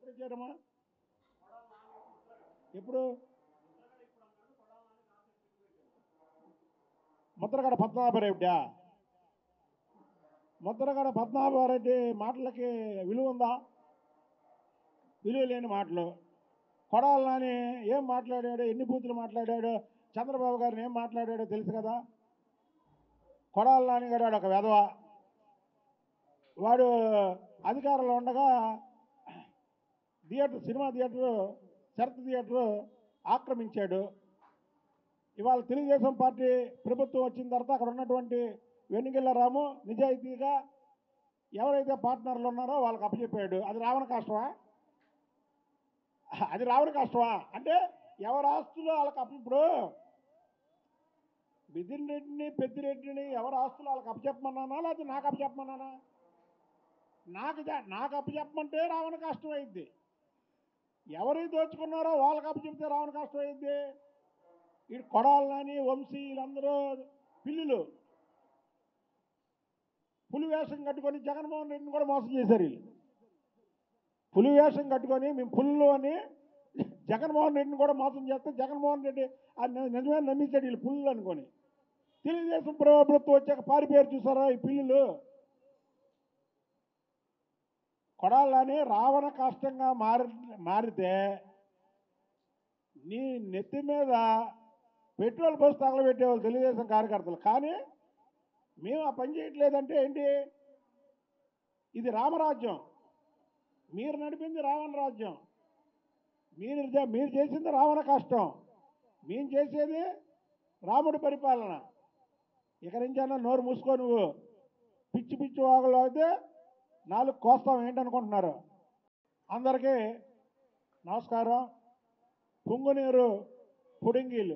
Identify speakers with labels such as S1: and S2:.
S1: ఎప్పుడు ఇచ్చారమ్మా? ఎప్పుడు? ముద్రగడ పద్మనాభరెడ్డా? ముద్రగడ పద్మనాభరెడ్డి మాటలకి విలువ ఉందా? విలువ లేని మాటలు. కొడాలి నాని ఏం మాట్లాడాడు, ఎన్ని బూతులు మాట్లాడాడు, చంద్రబాబు గారిని ఏం మాట్లాడాడో తెలుసు కదా. కొడాలి నాని గారు ఒక వెధవ. వాడు అధికారంలో ఉండగా థియేటర్, సినిమా థియేటరు, శరత్ థియేటరు ఆక్రమించాడు. ఇవాళ తెలుగుదేశం పార్టీ ప్రభుత్వం వచ్చిన తర్వాత అక్కడ ఉన్నటువంటి వెనుగెల్ల రాము నిజాయితీగా ఎవరైతే పార్ట్నర్లు ఉన్నారో వాళ్ళకి అప్పచెప్పాడు. అది రావణ కష్టమా? అది రావణ కష్టమా? అంటే ఎవరి ఆస్తులు వాళ్ళకి ఇప్పుడు మిథున్ రెడ్డిని, పెద్దిరెడ్డిని ఎవరి ఆస్తులు వాళ్ళకి అప్పచెప్పమన్నానా, లేకపోతే నాకు అప్పచెప్పమన్నానా? నాకు అప్పచెప్పమంటే రావణ కష్టం అయింది. ఎవరు దోచుకున్నారో వాళ్ళకి అప్పచెప్తే రావణ కష్టం అయింది. వీడు కొడాలి నాని, వంశీ వీళ్ళందరూ పిల్లులు. పులి వేషం కట్టుకొని జగన్మోహన్ రెడ్డిని కూడా మోసం చేశారు వీళ్ళు. పులి వేషం కట్టుకొని మేము పుల్లు అని జగన్మోహన్ రెడ్డిని కూడా మోసం చేస్తే జగన్మోహన్ రెడ్డి నిజమే నమ్మించాడు వీళ్ళు పుల్లు అనుకొని. తెలుగుదేశం ప్రభుత్వం వచ్చాక పారిపోయారు చూసారా ఈ పిల్లులు. కొడాలని రావణ కాష్టంగా మారితే నీ నెత్తి మీద పెట్రోల్ పోసి తగలబెట్టేవాళ్ళు తెలుగుదేశం కార్యకర్తలు. కానీ మేము ఆ పని చేయట్లేదంటే ఏంటి? ఇది రామరాజ్యం. మీరు నడిపింది రావణ రాజ్యం. మీరు చేసింది రావణ కష్టం. మేము చేసేది రాముడి పరిపాలన. ఇక నుంచైనా నోరు మూసుకో. నువ్వు పిచ్చి పిచ్చి వాగులు అయితే 4 కోస్తాం ఏంటనుకుంటున్నారు? అందరికీ నమస్కారం. పుంగునీరు పుడింగీలు.